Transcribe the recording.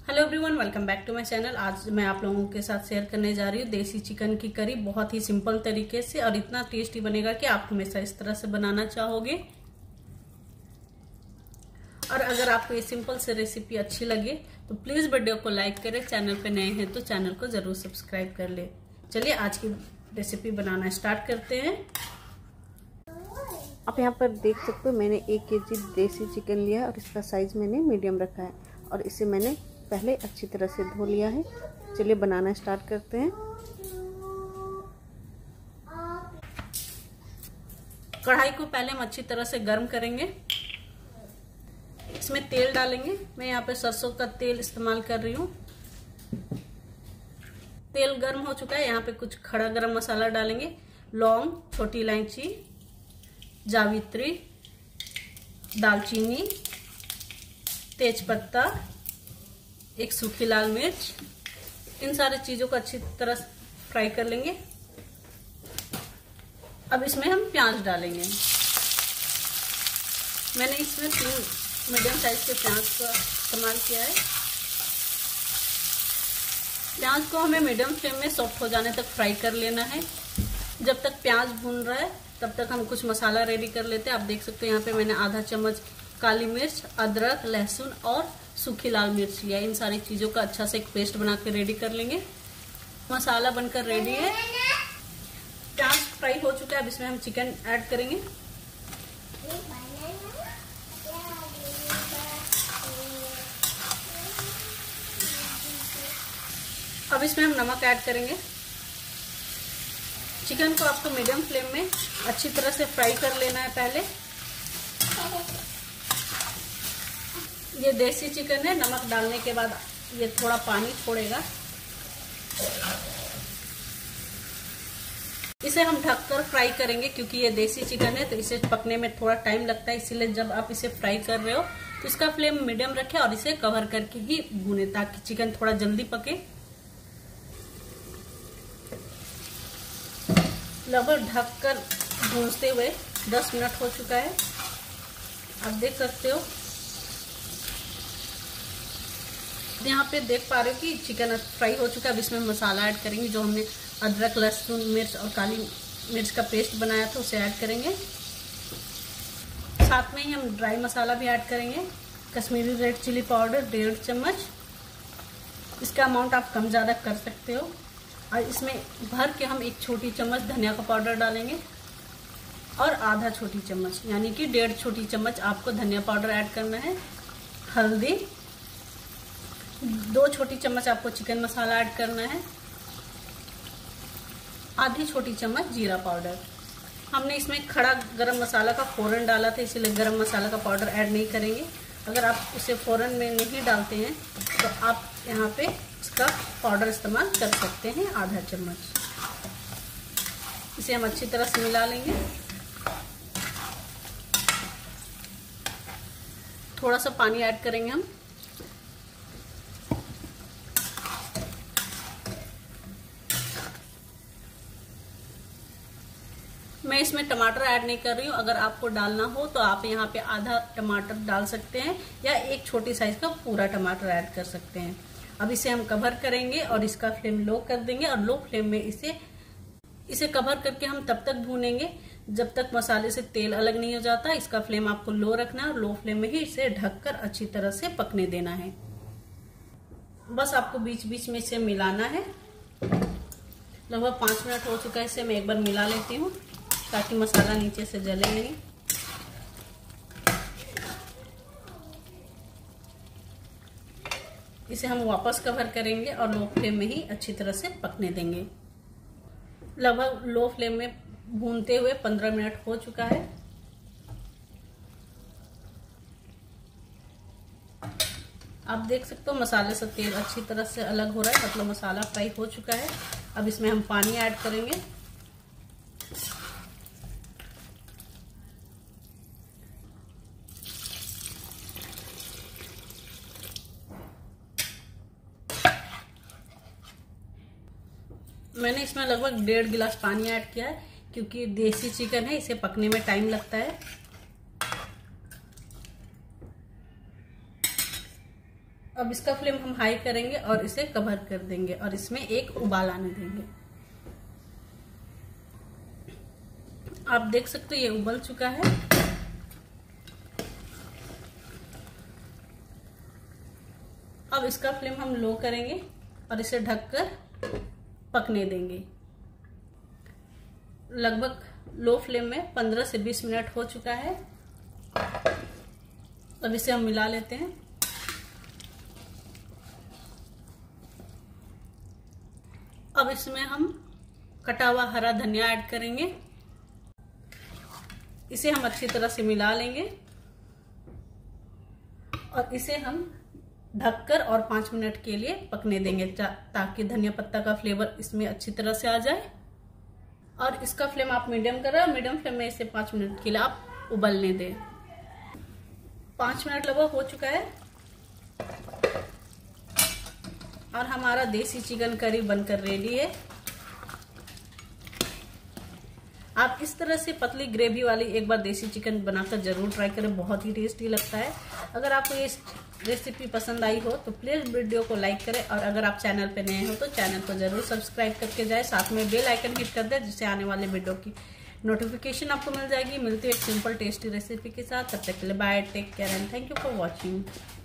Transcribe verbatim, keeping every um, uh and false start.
Hello everyone, welcome back to my channel. आज मैं आप लोगों के साथ शेयर करने जा रही हूँ देसी चिकन की करी, बहुत ही सिंपल तरीके से और इतना टेस्टी बनेगा कि आप हमेशा इस तरह से बनाना चाहोगे। और अगर आपको ये सिंपल से रेसिपी अच्छी लगे तो प्लीज वीडियो को लाइक करें, चैनल पे नए हैं तो चैनल को जरूर सब्सक्राइब कर ले। चलिए आज की रेसिपी बनाना स्टार्ट करते हैं। आप यहाँ पर देख सकते हो मैंने एक केजी देसी चिकन लिया है और इसका साइज मैंने मीडियम रखा है और इसे मैंने पहले अच्छी तरह से धो लिया है। चलिए बनाना स्टार्ट करते हैं। कढ़ाई को पहले हम अच्छी तरह से गर्म करेंगे। इसमें तेल डालेंगे। मैं यहाँ पे सरसों का तेल इस्तेमाल कर रही हूँ। तेल गर्म हो चुका है। यहाँ पे कुछ खड़ा गरम मसाला डालेंगे। लौंग, छोटी इलायची, जावित्री, दालचीनी, तेजपत्ता, एक सूखी लाल मिर्च, इन सारी चीजों को अच्छी तरह फ्राई कर लेंगे। अब इसमें हम प्याज डालेंगे। मैंने इसमें तीन मीडियम साइज के प्याज का इस्तेमाल किया है। प्याज को हमें मीडियम फ्लेम में सॉफ्ट हो जाने तक फ्राई कर लेना है। जब तक प्याज भून रहा है तब तक हम कुछ मसाला रेडी कर लेते हैं। आप देख सकते हो यहाँ पे मैंने आधा चम्मच काली मिर्च, अदरक, लहसुन और सूखी लाल मिर्च लिया। इन सारी चीजों का अच्छा से एक पेस्ट बना के रेडी कर लेंगे। मसाला बनकर रेडी है। प्याज फ्राई हो चुका है। अब इसमें हम चिकन ऐड करेंगे। अब इसमें हम नमक ऐड करेंगे। चिकन को आपको मीडियम फ्लेम में अच्छी तरह से फ्राई कर लेना है। पहले ये देसी चिकन है, नमक डालने के बाद ये थोड़ा पानी छोड़ेगा। इसे हम ढककर फ्राई करेंगे क्योंकि ये देसी चिकन है तो इसे पकने में थोड़ा टाइम लगता है। इसीलिए जब आप इसे फ्राई कर रहे हो तो इसका फ्लेम मीडियम रखें और इसे कवर करके ही भूनें ताकि चिकन थोड़ा जल्दी पके। लगभग ढककर भूनते हुए दस मिनट हो चुका है। आप देख सकते हो, यहाँ पे देख पा रहे हो कि चिकन फ्राई हो चुका है। अब इसमें मसाला ऐड करेंगे। जो हमने अदरक, लहसुन, मिर्च और काली मिर्च का पेस्ट बनाया था उसे ऐड करेंगे। साथ में ही हम ड्राई मसाला भी ऐड करेंगे। कश्मीरी रेड चिली पाउडर डेढ़ चम्मच। इसका अमाउंट आप कम ज़्यादा कर सकते हो। और इसमें भर के हम एक छोटी चम्मच धनिया का पाउडर डालेंगे और आधा छोटी चम्मच यानी कि डेढ़ छोटी चम्मच आपको धनिया पाउडर ऐड करना है। हल्दी, दो छोटी चम्मच आपको चिकन मसाला ऐड करना है। आधी छोटी चम्मच जीरा पाउडर। हमने इसमें खड़ा गरम मसाला का फोरन डाला था इसीलिए गरम मसाला का पाउडर ऐड नहीं करेंगे। अगर आप उसे फोरन में नहीं डालते हैं तो आप यहाँ पे इसका पाउडर इस्तेमाल कर सकते हैं, आधा चम्मच। इसे हम अच्छी तरह से मिला लेंगे। थोड़ा सा पानी ऐड करेंगे हम। मैं इसमें टमाटर ऐड नहीं कर रही हूँ। अगर आपको डालना हो तो आप यहाँ पे आधा टमाटर डाल सकते हैं या एक छोटी साइज का पूरा टमाटर ऐड कर सकते हैं। अब इसे हम कवर करेंगे और इसका फ्लेम लो कर देंगे और लो फ्लेम में इसे इसे कवर करके हम तब तक भूनेंगे जब तक मसाले से तेल अलग नहीं हो जाता। इसका फ्लेम आपको लो रखना है और लो फ्लेम में ही इसे ढककर अच्छी तरह से पकने देना है। बस आपको बीच बीच में इसे मिलाना है। लगभग पाँच मिनट हो चुका है। इसे मैं एक बार मिला लेती हूँ ताकि मसाला नीचे से जले नहीं। इसे हम वापस कवर करेंगे और लो फ्लेम में ही अच्छी तरह से पकने देंगे। लगभग लो फ्लेम में भूनते हुए पंद्रह मिनट हो चुका है। आप देख सकते हो मसाले से तेल अच्छी तरह से अलग हो रहा है, मतलब मसाला फ्राई हो चुका है। अब इसमें हम पानी ऐड करेंगे। मैंने इसमें लगभग डेढ़ गिलास पानी ऐड किया है क्योंकि देसी चिकन है, इसे पकने में टाइम लगता है। अब इसका फ्लेम हम हाई करेंगे और इसे कवर कर देंगे और इसमें एक उबाल आने देंगे। आप देख सकते हो ये उबल चुका है। अब इसका फ्लेम हम लो करेंगे और इसे ढककर पकने देंगे। लगभग लो फ्लेम में पंद्रह से बीस मिनट हो चुका है। अब इसे हम मिला लेते हैं। अब इसमें हम कटा हुआ हरा धनिया ऐड करेंगे। इसे हम अच्छी तरह से मिला लेंगे और इसे हम ढककर और पाँच मिनट के लिए पकने देंगे ताकि धनिया पत्ता का फ्लेवर इसमें अच्छी तरह से आ जाए। और इसका फ्लेम आप मीडियम करें, मीडियम फ्लेम में इसे पाँच मिनट के लिए आप उबलने दें। पाँच मिनट लगभग हो चुका है और हमारा देसी चिकन करी बनकर रेडी है। आप इस तरह से पतली ग्रेवी वाली एक बार देसी चिकन बनाकर जरूर ट्राई करें, बहुत ही टेस्टी लगता है। अगर आपको ये रेसिपी पसंद आई हो तो प्लीज वीडियो को लाइक करें और अगर आप चैनल पे नए हो तो चैनल को जरूर सब्सक्राइब करके जाए, साथ में बेल आइकन हिट कर दें जिससे आने वाले वीडियो की नोटिफिकेशन आपको मिल जाएगी। मिलती है एक सिंपल टेस्टी रेसिपी के साथ। तब तक के लिए bye, take care and thank you for watching.